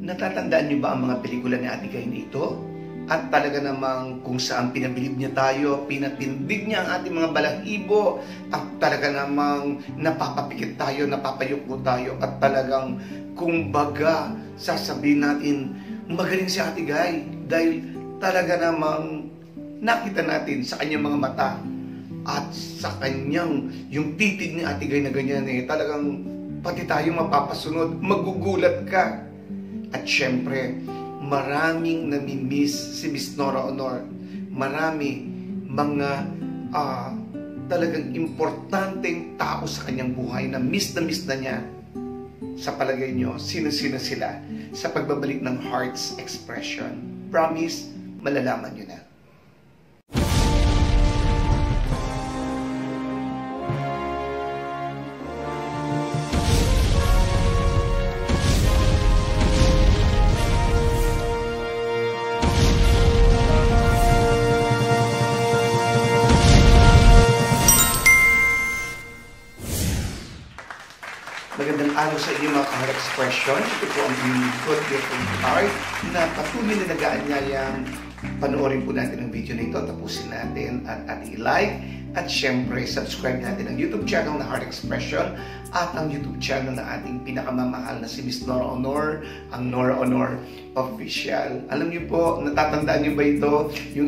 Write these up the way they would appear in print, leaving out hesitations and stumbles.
Natatandaan niyo ba ang mga pelikula ni Ate Guy nito? At talaga namang kung saan pinabilib niya tayo, pinatindig niya ang ating mga balahibo, at talaga namang napapapikit tayo, napapayuko tayo, at talagang kumbaga sasabihin natin, magaling si Ate Guy dahil talaga namang nakita natin sa kanyang mga mata at sa kanyang yung titig ni Ate Guy na ganyan talagang pati tayo mapapasunod, magugulat ka. At syempre, maraming namimiss si Miss Nora Aunor. Marami mga talagang importanteng tao sa kanyang buhay na miss na niya. Sa palagay nyo, sino-sino sila sa pagbabalik ng Heart's Expression? Promise, malalaman nyo na. Magandang araw sa inyo mga ka-Heart Expression. Ito po ang good different heart na patuloy na nag-aanyayang panoorin po natin ang video na ito. Tapusin natin at i-like. At syempre, subscribe natin ang YouTube channel na Heart Expression at ang YouTube channel na ating pinakamamahal na si Miss Nora Aunor, ang Nora Aunor Official. Alam niyo po, natatandaan niyo ba ito? Yung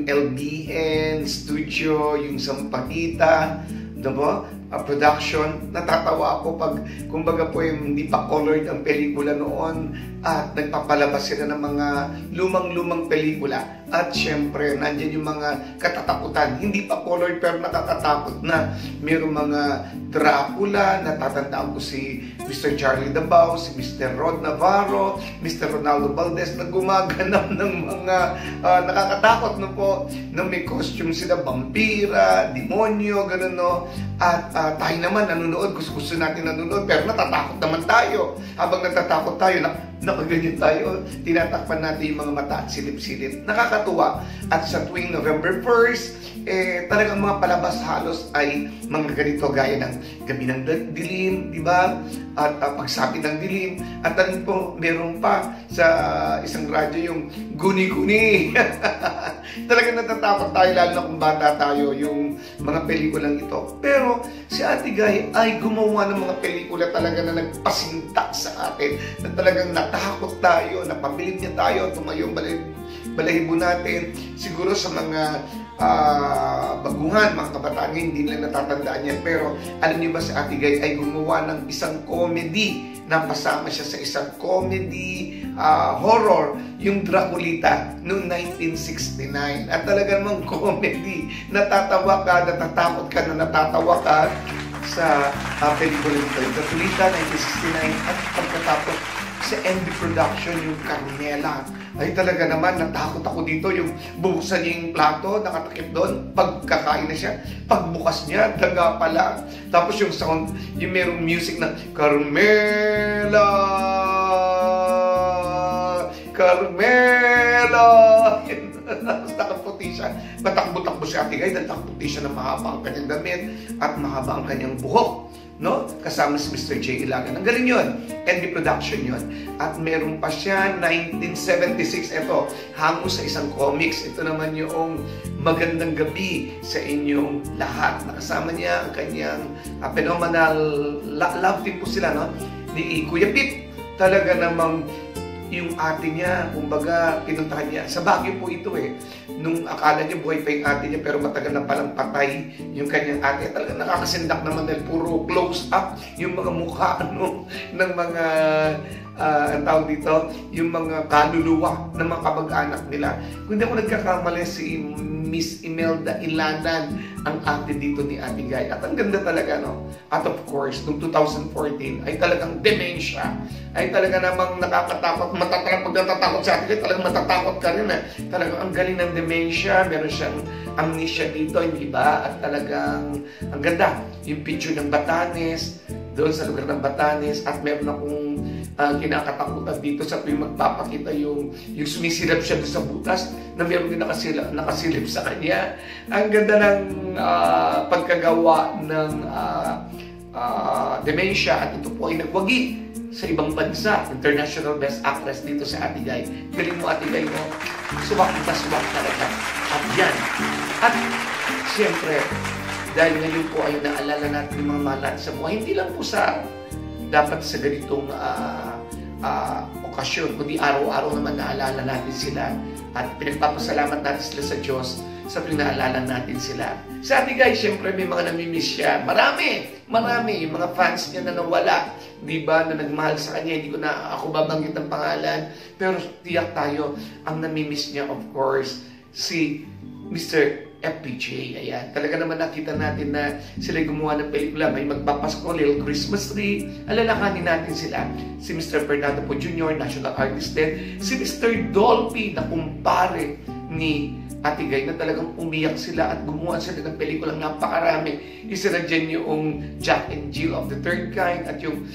LBN Studio, yung Sampaguita, diba? Production, natatawa ako pag kumbaga po hindi pa colored ang pelikula noon at nagpapalabas sila ng mga lumang-lumang pelikula at syempre nandyan yung mga katatakutan, hindi pa colored pero nakakatakot na. Mayroong mga Dracula, natatandaan ko si Mr. Charlie Dabao, si Mr. Rod Navarro, Mr. Ronaldo Valdez na gumaganap ng mga nakakatakot no po, na may costume sila, vampira, demonyo, ganun no. At tayo naman nanonood, gusto natin nanonood, pero natatakot naman tayo. Habang natatakot tayo, nakaganyan tayo, tinatakpan natin yung mga mata at silip-silip. Nakakatuwa. At sa tuwing November 1st, talagang mga palabas halos ay mga ganito gaya ng Gabi ng Dilim, di ba? At Pagsapit ng Dilim. At ano po, meron pa sa isang radyo yung Guni-Guni. Talagang natatakot tayo, lalo na kung bata tayo, yung mga pelikulang ito. Pero si Ate Guy ay gumawa ng mga pelikula talaga na nagpasintak sa atin, na talagang natakot tayo, napabilib niya tayo, tumayo yung balahibo natin. Siguro sa mga baguhan, mga kabataan ngayon, hindi nila natatandaan yan. Pero alam niyo ba si Ate Guy ay gumawa ng isang comedy, napasama siya sa isang comedy horror, yung Draculita noong 1969. At talaga namang comedy, natatawa ka, natatakot ka, na natatawa ka sa pelikula nito. Draculita 1969 at pagkatapos sa MB Production, yung Carmela. Ay talaga naman, natakot ako dito. Yung bubuksan niya yung plato, nakatakip doon. Pagkakain na siya, pagbukas niya, daga pala. Tapos yung sound, yung merong music na Carmela! Carmela! Tapos nakaputi siya. Natakbo-takbo si Ate Guy, dahil nakaputi siya na mahaba ang kanyang damit at mahaba ang kanyang buhok. No? Kasama si Mr. J. Ilagan. Ang galing yun. NB Production yun. At meron pa siya, 1976. Ito, hango sa isang comics. Ito naman yung Magandang Gabi sa Inyong Lahat. Nakasama niya ang kanyang phenomenal love team po sila, no? Ni Kuya Pip. Talaga namang yung ate niya, kumbaga, pinuntahan niya. Sa Baguio po ito nung akala niya buhay pa yung ate niya, pero matagal na palang patay yung kanyang ate. Talaga nakakasindak naman dahil puro close up yung mga mukha ng mga ang tawag dito, yung mga kaluluwa ng mga kamag-anak nila. Kung hindi ako nagkakamali, si Miss Imelda Ilanan ang ate dito ni Ate Guy. At ang ganda talaga, no? At of course, noong 2014 ay talagang dementia. Ay talaga namang nakakatakot. Pag natatakot sa Ate Guy, talagang matatakot ka rin. Talagang ang galing ng dementia. Meron siyang amnesia dito, hindi ba? At talagang ang ganda. Yung picture ng Batanes, doon sa lugar ng Batanes, at meron akong kinakatakutan dito sa tuwing magpapakita yung sumisilap siya doon sa butas na meron din nakasilip sa kanya. Ang ganda ng pagkagawa ng dementia, at ito po ay nagwagi sa ibang bansa, international best actress dito sa Ate Guy. Galing mo, Ate Guy, no? Suwak na suwak talaga. At yan. At siyempre, dahil ngayon po ay naalala natin yung mga mahal natin sa buhay, hindi lang po sa dapat sa ganitong okasyon, kundi araw-araw naman naalala natin sila at pinagpapasalamat natin sila sa Diyos sa pinaalala natin sila. Sa Ate Guy, siyempre may mga namimiss siya. Marami. Yung mga fans niya na nawala, di ba, na nagmahal sa kanya. Hindi ko na ako babanggit ang pangalan. Pero tiyak tayo, ang namimiss niya, of course, si Mr. FPJ. Ayan. Talaga naman nakita natin na sila gumawa ng pelikula. May magpapasko, Little Christmas Tree. Alalahanin natin sila. Si Mr. Fernando Po Jr., national artist din. Si Mr. Dolphy, na kumpare ni Ate Guy, na talagang umiyak sila at gumawa sila ng pelikulang napakarami. Isa na dyan yung Jack and Jill of the Third Kind at yung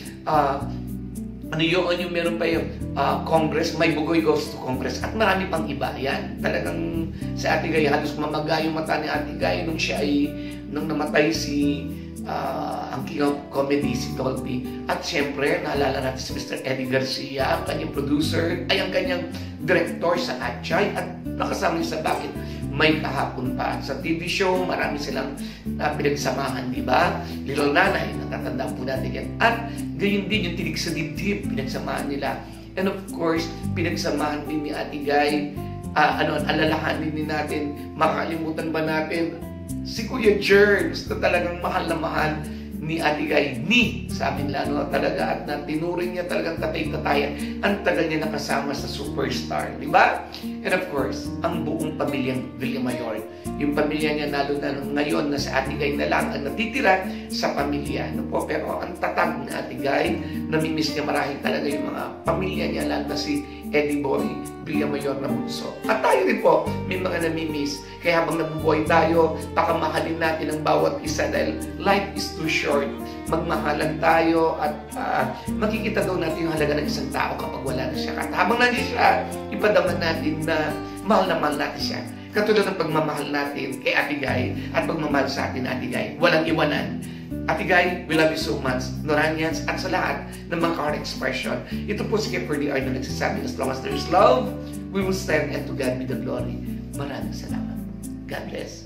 yung meron pa yung Congress, May Bugoy Goes to Congress at marami pang iba. Yan, talagang sa Ate Guy, halos mamaga yung mata ni Ate Guy nung namatay si ang King of Comedy, si Dolphy. At syempre, naalala natin si Mr. Eddie Garcia, ang kanyang producer, ay ang kanyang director sa Atchay, at nakasama niya sa Bakit May Kahapon Pa. Sa TV show, marami silang pinagsamahan, di ba? Little Nanay, natatandaan po natin yan. At gayon din yung Tinig sa Dibdib, pinagsamahan nila. And of course, pinagsamahan din ni Ate Guy, alalahanin din natin, makalimutan ba natin si Kuya Jerns, na talagang mahal na mahal ni Ate Guy, sa amin lang, no? Talaga, at na tinuring niya talagang tatay-tatayan ang tagal niya nakasama sa superstar, di ba? And of course, ang buong pamilyang Villamayor, yung pamilya niya lalo na ngayon na sa Ate Guy na lang ang natitira sa pamilya, no po? Pero ang tatag ni Ate Guy, namimiss niya marahil talaga yung mga pamilya niya, lalo na si Eddie Boy Villamayor na bunso. At tayo rin po, may mga namimiss. Kaya habang nabubuhay tayo, pakamahalin natin ang bawat isa dahil life is too short. Magmahalan tayo at makikita daw natin yung halaga ng isang tao kapag wala na siya. At habang nandiyan siya, ipadama natin na mahal natin siya. Katulad ng pagmamahal natin kay Ate Guy at pagmamahal sa atin, Ate Guy. Walang iwanan. Ate Guy, we love you so much. Noranians at sa lahat ng mga art expression. Ito po si Kipper D.R. na nagsasabi, as long as there is love, we will stand, and to God be the glory. Maraming salamat. God bless.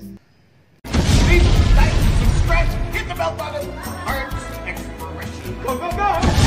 Please like, subscribe, hit the bell button. Arts Expression. Go, go, go!